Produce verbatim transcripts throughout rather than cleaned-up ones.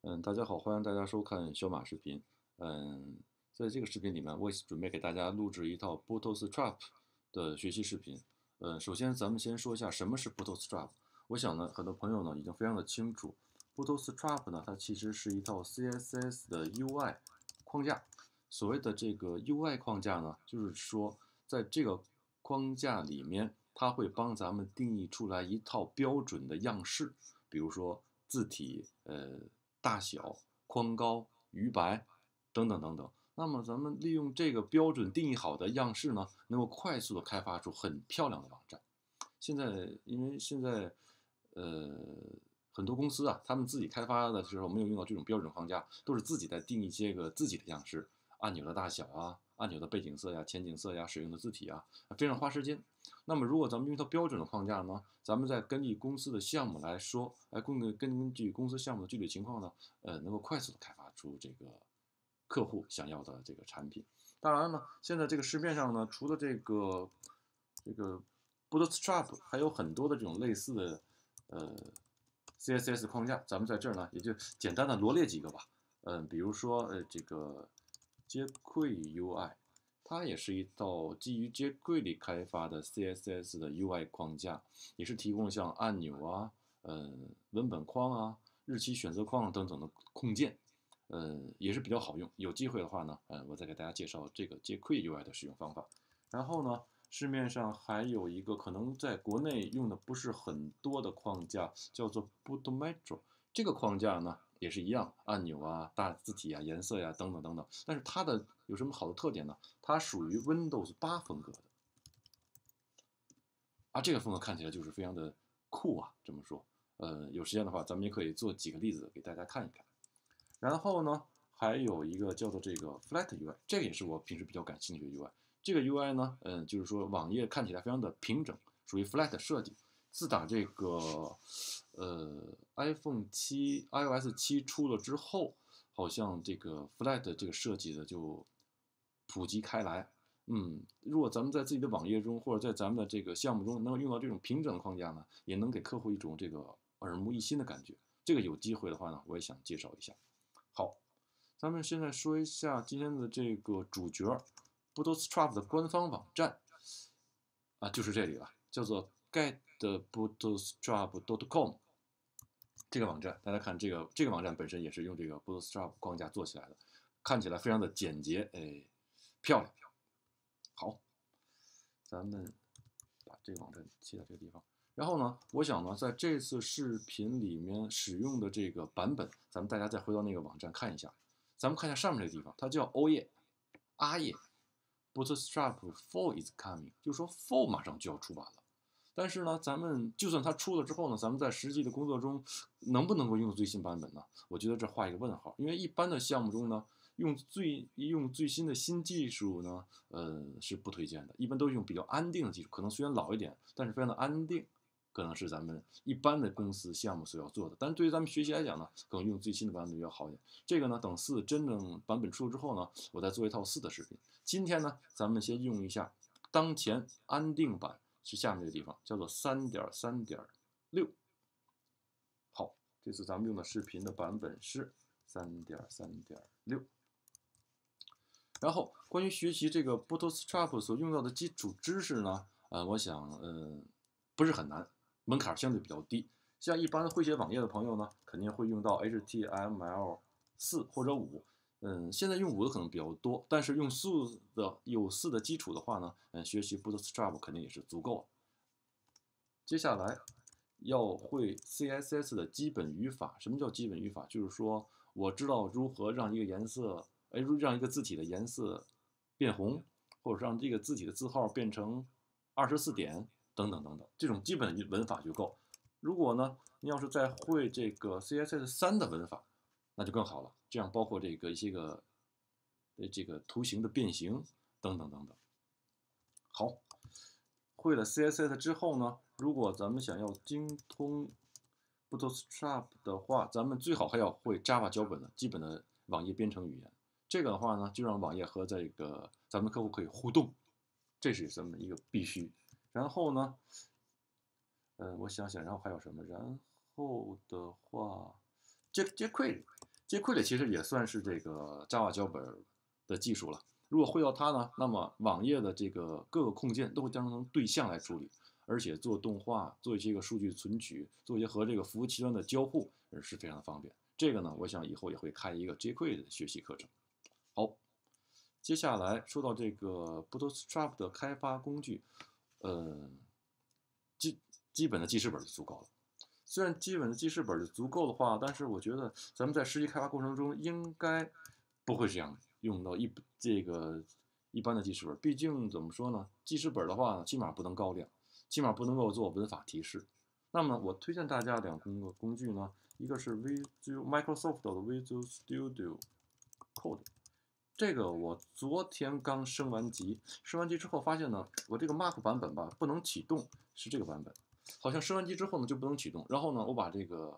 嗯，大家好，欢迎大家收看小马视频。嗯，在这个视频里面，我准备给大家录制一套 Bootstrap 的学习视频。嗯，首先咱们先说一下什么是 Bootstrap。我想呢，很多朋友呢已经非常的清楚，Bootstrap 呢它其实是一套 C S S 的 U I 框架。所谓的这个 U I 框架呢，就是说在这个框架里面，它会帮咱们定义出来一套标准的样式，比如说字体，呃。大小、宽高、余白等等等等。那么咱们利用这个标准定义好的样式呢，能够快速的开发出很漂亮的网站。现在因为现在呃很多公司啊，他们自己开发的时候没有用到这种标准框架，都是自己在定义这个自己的样式，按钮的大小啊，按钮的背景色呀、前景色呀、使用的字体啊，非常花时间。那么如果咱们用一套标准的框架呢，咱们再根据公司的项目来说，来根根根据公司项目的具体情况呢，呃，能够快速的开发出这个客户想要的这个产品。当然呢，现在这个市面上呢，除了这个这个 Bootstrap，还有很多的这种类似的呃 C S S 框架，咱们在这儿呢也就简单的罗列几个吧。嗯、呃，比如说呃这个 jQuery U I。它也是一套基于 jQuery 开发的 C S S 的 U I 框架，也是提供像按钮啊、呃文本框啊、日期选择框等等的控件，呃也是比较好用。有机会的话呢，呃我再给大家介绍这个 jQuery U I 的使用方法。然后呢，市面上还有一个可能在国内用的不是很多的框架，叫做 Bootmetro。这个框架呢也是一样，按钮啊、大字体啊、颜色呀、等等等等。但是它的有什么好的特点呢？它属于 Windows 八风格的啊，这个风格看起来就是非常的酷啊。这么说，呃，有时间的话，咱们也可以做几个例子给大家看一看。然后呢，还有一个叫做这个 Flat U I，这个也是我平时比较感兴趣的 U I。这个 U I 呢，嗯、呃，就是说网页看起来非常的平整，属于 Flat 设计。自打这个呃 iPhone 七 iOS 七出了之后，好像这个 Flat 这个设计的就普及开来。嗯，如果咱们在自己的网页中或者在咱们的这个项目中能够用到这种平整框架呢，也能给客户一种这个耳目一新的感觉。这个有机会的话呢，我也想介绍一下。好，咱们现在说一下今天的这个主角 Bootstrap 的官方网站啊，就是这里了，叫做 get bootstrap dot com。这个网站，大家看这个这个网站本身也是用这个 Bootstrap 框架做起来的，看起来非常的简洁，哎，漂亮。好，咱们把这个网站切到这个地方。然后呢，我想呢，在这次视频里面使用的这个版本，咱们大家再回到那个网站看一下。咱们看一下上面这个地方，它叫欧页、阿页 ，Bootstrap Fall is coming，就是说 Fall 马上就要出版了。但是呢，咱们就算它出了之后呢，咱们在实际的工作中能不能够用最新版本呢？我觉得这画一个问号，因为一般的项目中呢，用最用最新的新技术呢，呃是不推荐的，一般都用比较安定的技术，可能虽然老一点，但是非常的安定，可能是咱们一般的公司项目所要做的。但是对于咱们学习来讲呢，可能用最新的版本比较好一点。这个呢，等四真正版本出了之后呢，我再做一套四的视频。今天呢，咱们先用一下当前安定版。是下面这个地方，叫做三点三点六。好，这次咱们用的视频的版本是三点三点六。然后关于学习这个 Bootstrap 所用到的基础知识呢，呃，我想，呃，不是很难，门槛相对比较低。像一般会写网页的朋友呢，肯定会用到 H T M L 四或者五。嗯，现在用五的可能比较多，但是用四的有四的基础的话呢，嗯，学习 Bootstrap 肯定也是足够了。接下来要会 C S S 的基本语法。什么叫基本语法？就是说我知道如何让一个颜色，哎，让一个字体的颜色变红，或者让这个字体的字号变成二十四点，等等等等，这种基本文法就够。如果呢，你要是再会这个 C S S 三的文法，那就更好了。这样包括这个一些个这个图形的变形等等等等。好，会了 C S S 之后呢，如果咱们想要精通 Bootstrap 的话，咱们最好还要会 Java 脚本的基本的网页编程语言。这个的话呢，就让网页和这个咱们客户可以互动，这是咱们一个必须。然后呢，呃，我想想，然后还有什么？然后的话，jQuery jQuery 其实也算是这个 Java 脚本的技术了。如果会到它呢，那么网页的这个各个控件都会当成对象来处理，而且做动画、做一些个数据存取、做一些和这个服务器端的交互是非常的方便。这个呢，我想以后也会开一个 jQuery 的学习课程。好，接下来说到这个 Bootstrap 的开发工具，呃，基基本的记事本就足够了。虽然基本的记事本就足够的话，但是我觉得咱们在实际开发过程中应该不会这样用到一这个一般的记事本。毕竟怎么说呢，记事本的话，起码不能高亮，起码不能够做文法提示。那么我推荐大家两个工具呢，一个是 Visual Microsoft 的 Visual Studio Code。这个我昨天刚升完级，升完级之后发现呢，我这个 Mac 版本吧不能启动，是这个版本。好像升完级之后呢就不能启动，然后呢我把这个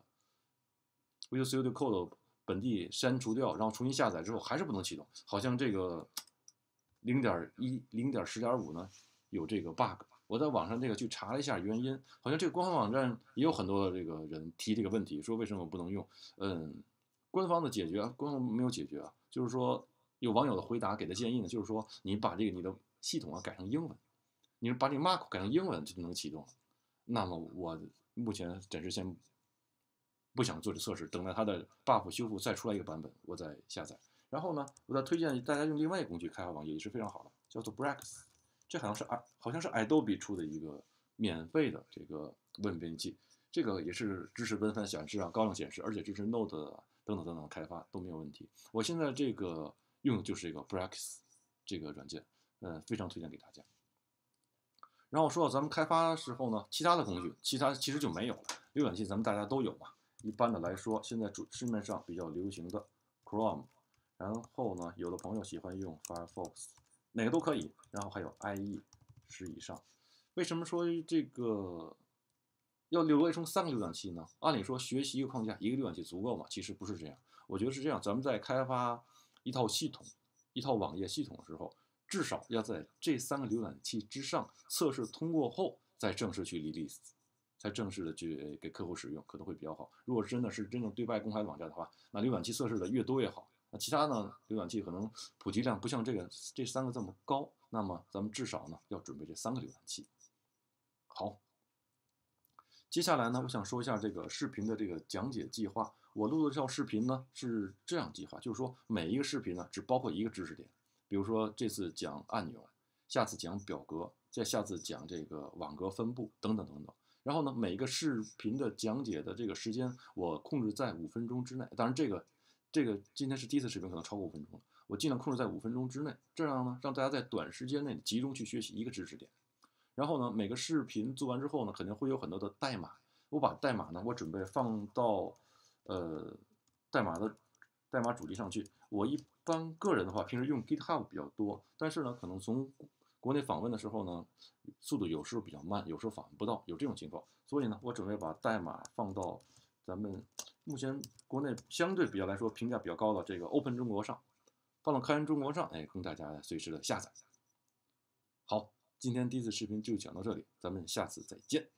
Visual Studio Code 本地删除掉，然后重新下载之后还是不能启动，好像这个零点一、零点十点五呢有这个 bug。我在网上这个去查了一下原因，好像这个官方网站也有很多的这个人提这个问题，说为什么不能用？嗯，官方的解决，官方没有解决啊，就是说有网友的回答给的建议呢，就是说你把这个你的系统啊改成英文，你把这个 Mac 改成英文就能启动了。那么我目前暂时先不想做这测试，等待它的 buff 修复再出来一个版本，我再下载。然后呢，我再推荐大家用另外一个工具开发网页也是非常好的，叫做 Brax。这好像是好像是 Adobe 出的一个免费的这个文编辑器，这个也是支持文本显示啊、高亮显示，而且支持 Node 等等等等开发都没有问题。我现在这个用的就是这个 Brax 这个软件，嗯，非常推荐给大家。然后说到咱们开发时候呢，其他的工具，其他其实就没有了。浏览器咱们大家都有嘛。一般的来说，现在主市面上比较流行的 Chrome， 然后呢，有的朋友喜欢用 Firefox， 哪个都可以。然后还有 I E 十以上。为什么说这个要流列成三个浏览器呢？按理说学习一个框架，一个浏览器足够吗？其实不是这样。我觉得是这样，咱们在开发一套系统、一套网页系统的时候，至少要在这三个浏览器之上测试通过后，再正式去 release， 才正式的去给客户使用，可能会比较好。如果真的是真正对外公开的网站的话，那浏览器测试的越多越好。那其他呢，浏览器可能普及量不像这个这三个这么高，那么咱们至少呢要准备这三个浏览器。好，接下来呢，我想说一下这个视频的这个讲解计划。我录的这套视频呢是这样计划，就是说每一个视频呢只包括一个知识点。比如说这次讲按钮，下次讲表格，再下次讲这个网格分布等等等等。然后呢，每一个视频的讲解的这个时间我控制在五分钟之内。当然这个这个今天是第一次视频，可能超过五分钟了，我尽量控制在五分钟之内，这样呢让大家在短时间内集中去学习一个知识点。然后呢，每个视频做完之后呢，肯定会有很多的代码，我把代码呢我准备放到呃代码的代码主机上去。我一般个人的话，平时用 GitHub 比较多，但是呢，可能从国内访问的时候呢，速度有时候比较慢，有时候访问不到，有这种情况。所以呢，我准备把代码放到咱们目前国内相对比较来说评价比较高的这个 Open 中国上，放到开源中国上，哎，供大家随时的下载。好，今天第一次视频就讲到这里，咱们下次再见。